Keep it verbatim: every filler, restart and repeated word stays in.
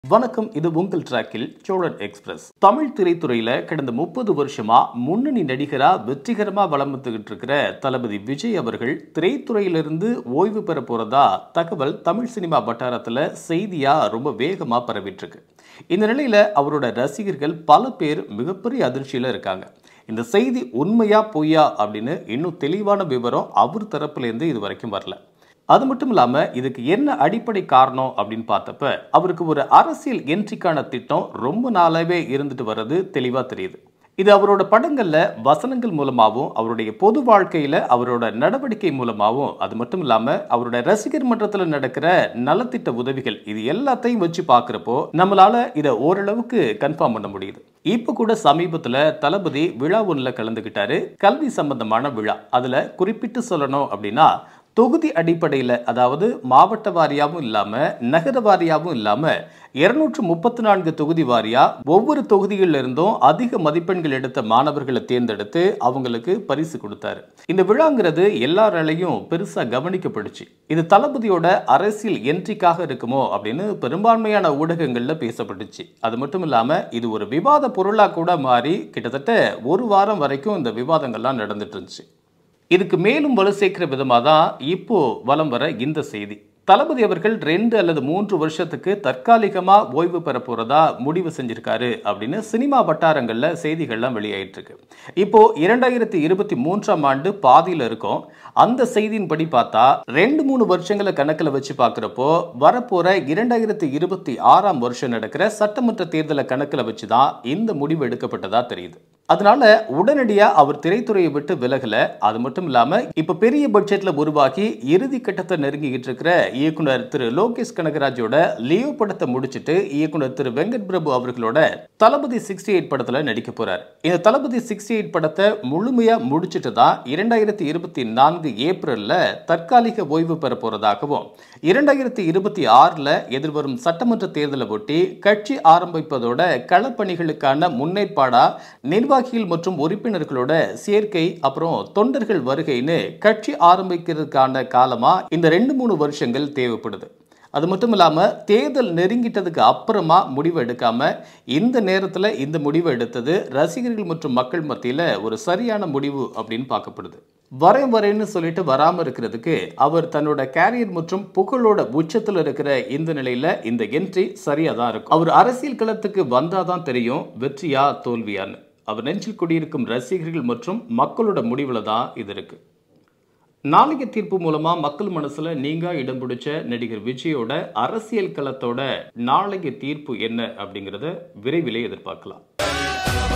வணக்கம். இது உங்கள் டிராக்கில் சோழன் எக்ஸ்பிரஸ். தமிழ் திரைத்துறையில கடந்த முப்பது வருஷமா முன்னணி நடிகரா வெற்றிகரமா வலம் வந்துகிட்டு இருக்கிற தளபதி விஜய் அவர்கள் திரைத்துறையிலிருந்து ஓய்வு பெற போறதா தகவல் தமிழ் சினிமா வட்டாரத்துல செய்தியா ரொம்ப வேகமா பரவிட்டு இருக்கு. இந்த நிலையில அவரோட ரசிகர்கள் பல பேர் மிகப்பெரிய அதிர்ச்சியில இருக்காங்க. இந்த செய்தி உண்மையா பொய்யா அப்படின்னு இன்னும் தெளிவான விவரம் அவர் தரப்புல இருந்து இது வரைக்கும் வரல. அது மட்டும் இல்லாம இதுக்கு என்ன அடிப்படை காரணம் அப்படின்னு பார்த்தப்ப அவருக்கு ஒரு அரசியல் என்ட்ரிக்கான திட்டம் ரொம்ப நாளாவே இருந்துட்டு வர்றது தெளிவா தெரியுது. இது அவரோட படங்கள்ல வசனங்கள் மூலமாகவும் அவருடைய பொது வாழ்க்கையில அவரோட நடவடிக்கை மூலமாகவும் அது மட்டும் இல்லாம அவரோட ரசிகர் மன்றத்துல நடக்கிற நலத்திட்ட உதவிகள் இது எல்லாத்தையும் வச்சு பாக்குறப்போ நம்மளால இதை ஓரளவுக்கு கன்ஃபார்ம் பண்ண முடியுது. இப்ப கூட சமீபத்துல தளபதி விழா ஒன்றுல கலந்துகிட்டாரு. கல்வி சம்பந்தமான விழா. அதுல குறிப்பிட்டு சொல்லணும் அப்படின்னா தொகுதி அடிப்படையில், அதாவது மாவட்ட வாரியாகவும் இல்லாம நகர வாரியாகவும் இல்லாம இருநூற்று முப்பத்தி நான்கு தொகுதி வாரியா ஒவ்வொரு தொகுதிகளில் இருந்தும் அதிக மதிப்பெண்கள் எடுத்த மாணவர்களை தேர்ந்தெடுத்து அவங்களுக்கு பரிசு கொடுத்தாரு. இந்த விழாங்கிறது எல்லாராலையும் பெருசா கவனிக்கப்படுச்சு. இது தளபதியோட அரசியல் என்ட்ரிக்காக இருக்குமோ அப்படின்னு பெரும்பான்மையான ஊடகங்கள்ல பேசப்பட்டுச்சு. அது மட்டும் இல்லாம இது ஒரு விவாத பொருளா கூட மாறி கிட்டத்தட்ட ஒரு வாரம் வரைக்கும் இந்த விவாதங்கள்லாம் நடந்துட்டு இருந்துச்சு. இதுக்கு மேலும் வலு சேர்க்கிற விதமா தான் இப்போ வலம் வர இந்த செய்தி. தளபதி அவர்கள் ரெண்டு அல்லது மூன்று வருஷத்துக்கு தற்காலிகமா ஓய்வு பெற போறதா முடிவு செஞ்சிருக்காரு அப்படின்னு சினிமா வட்டாரங்கள்ல செய்திகள்லாம் வெளியாயிட்டு இருக்கு. இப்போ இரண்டாயிரத்தி இருபத்தி மூன்றாம் ஆண்டு பாதியில இருக்கும். அந்த செய்தியின்படி பார்த்தா ரெண்டு மூணு வருஷங்களை கணக்கில் வச்சு பார்க்கிறப்போ வரப்போற இரண்டாயிரத்தி இருபத்தி ஆறாம் வருஷம் நடக்கிற சட்டமன்ற தேர்தலை கணக்கில் வச்சுதான் இந்த முடிவு எடுக்கப்பட்டதா தெரியுது. அதனால உடனடியா அவர் திரைத்துறையை விட்டு விலகல. அது மட்டும் இல்லாம இப்ப பெரிய பட்ஜெட்ல உருவாக்கி இறுதி கட்டத்தை நெருங்கிட்டு இருக்கிற இயக்குனர் திரு லோகேஷ் கனகராஜோட லியோ படத்தை முடிச்சிட்டு இயக்குனர் திரு வெங்கட் பிரபு அவர்களோட தளபதி அறுபத்தி எட்டு படத்துல நடிக்க போறார். இந்த தளபதி அறுபத்தி எட்டு படத்தை முழுமையா முடிச்சிட்டு தான் இரண்டாயிரத்தி இருபத்தி நான்கு ஏப்ரல்ல தற்காலிக ஓய்வு பெற போறதாகவும் இரண்டாயிரத்தி இருபத்தி ஆறுல எதிர்வரும் சட்டமன்ற தேர்தலை ஒட்டி கட்சி ஆரம்பிப்பதோட களப்பணிகளுக்கான முன்னேற்பாடா நிர்வாக மற்றும் உறுப்பினர்களோட சேர்க்கை அப்புறம் தொண்டர்கள் வருகைன்னு கட்சி ஆரம்பிக்கிறதுக்கான காலமா இந்த ரெண்டு மூணு வருஷங்கள் தேவைப்படுது. அது மட்டும் இல்லாம தேர்தல் நெருங்கிட்டதுக்கு அப்புறமா முடிவு எடுக்காம இந்த நேரத்துல இந்த முடிவு எடுத்தது ரசிகர்கள் மற்றும் மக்கள் மத்தியில ஒரு சரியான முடிவு அப்படின்னு பார்க்கப்படுது. வரேன் வரேன்னு சொல்லிட்டு வராம இருக்கிறதுக்கு அவர் தன்னோட கேரியர் மற்றும் புகழோட உச்சத்துல இருக்கிற இந்த நிலையில இந்த என்ட்ரி சரியா தான் இருக்கும். அவர் அரசியல் களத்துக்கு வந்தாதான் தெரியும் வெற்றியா தோல்வியான்னு. அவர் நெஞ்சில் குடியிருக்கும் ரசிகர்கள் மற்றும் மக்களோட முடிவுல தான் இது இருக்கு. நாளைய தீர்ப்பு மூலமா மக்கள் மனசுல நீங்க இடம் பிடிச்ச நடிகர் விஜயோட அரசியல் களத்தோட நாளைய தீர்ப்பு என்ன அப்படிங்கறத விரைவிலே எதிர்பார்க்கலாம்.